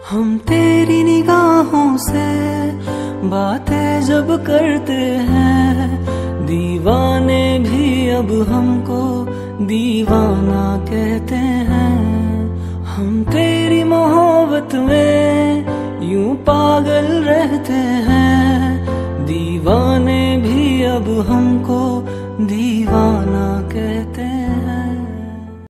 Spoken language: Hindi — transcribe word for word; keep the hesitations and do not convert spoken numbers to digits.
हम तेरी निगाहों से बातें जब करते हैं, दीवाने भी अब हमको दीवाना कहते हैं। हम तेरी मोहब्बत में यूं पागल रहते हैं, दीवाने भी अब हमको दीवाना कहते हैं।